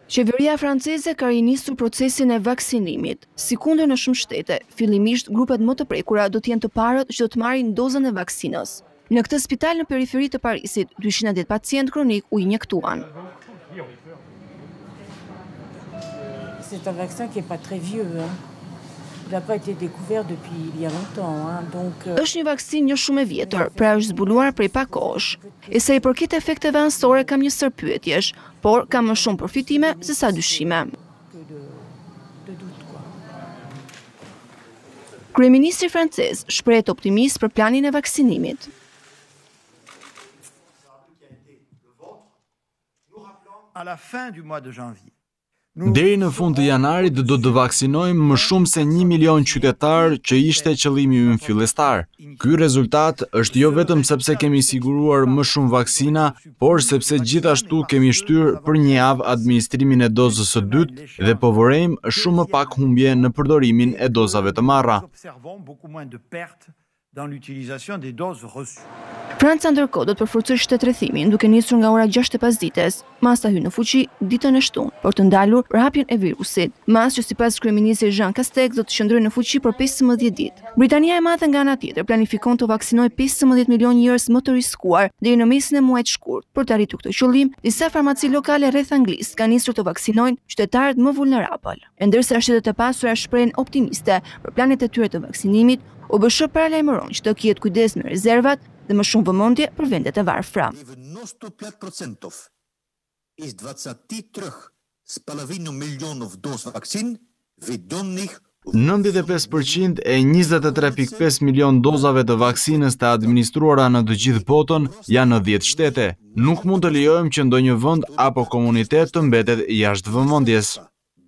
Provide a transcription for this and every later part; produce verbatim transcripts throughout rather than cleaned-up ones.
Qeveria franceze ka rinisur procesin e vaksinimit. Sikundër në shumë shtete, fillimisht grupet më të prekura do të jenë të parët që do të marrin dozën e vaksinës. Në këtë spital në periferi të Parisit, dyqind e dhjetë pacient kronik u injektuan. C'est un vaccin qui n'est pas très vieux. Hein. Il n'a pas été découvert depuis il y a longtemps. Hein. Donc, euh... është një vaksin jo shumë e vjetër, pra është zbuluar prej pak kohësh. E sa i përket efekteve anësore kam një sër pyetjesh, por kam më shumë përfitime se sa dyshime. Kryeministri francez shprehet optimist për planin e vaksinimit. À la fin du mois de janvier. Deri në fund të janarit do të vaksinojmë më shumë se një milion qytetar që ishte qëllimi ynë fillestar. Ky rezultat është jo vetëm sepse kemi siguruar më shumë vaksina, por sepse gjithashtu kemi shtyr për një javë administrimin e dozës së dytë dhe po vorejmë shumë më pak humbje në përdorimin e dozave të marra. Dans l'utilisation des doses reçues. Franca ndërkohë do të përforcojë shtetërrethimin duke nisur nga ora gjashtë e pasdites, masa hyn në fuqi ditën e shtunë për të ndalur përhapjen e virusit, mas që sipas kryeministrit Jean Castex do të qëndrojë në fuqi për pesëmbëdhjetë ditë. Britania e Madhe nga ana tjetër planifikon të vaksinojë pesëmbëdhjetë milion njerëz më të riskuar deri në mesin e muajit shkurt. Për të arritur këtë qëllim, disa farmaci lokale rreth Anglisë kanë nisur të vaksinojnë qytetarët më vulnerabël. E ndërsa shtetet e pasura shprehen optimiste për planet e tyre të vaksinimit, O B S H paralajmëron që të ketë kujdes me rezervat dhe më shumë vëmendje për vendet e varfra. nëntëdhjetë e pesë përqind e njëzet e tre pikë pesë milion dozave të vaksinës të administruara në të gjithë botën janë në dhjetë shtete. Nuk mund të lejojmë që ndonjë vend apo komunitet të mbetet jashtë vëmendjes.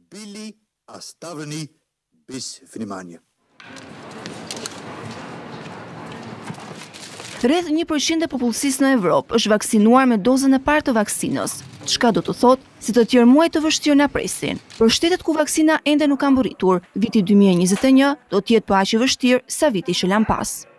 Rreth një përqind e popullsisë në Evropë është vaksinuar me dozën e parë të vaksinës, çka do të thotë se të tjerë muaj të vështirë na presin. Për shtetet ku vaksina ende nuk ka mbërritur, viti dy mijë e njëzet e një do të jetë po aq i vështirë sa viti që lan pas.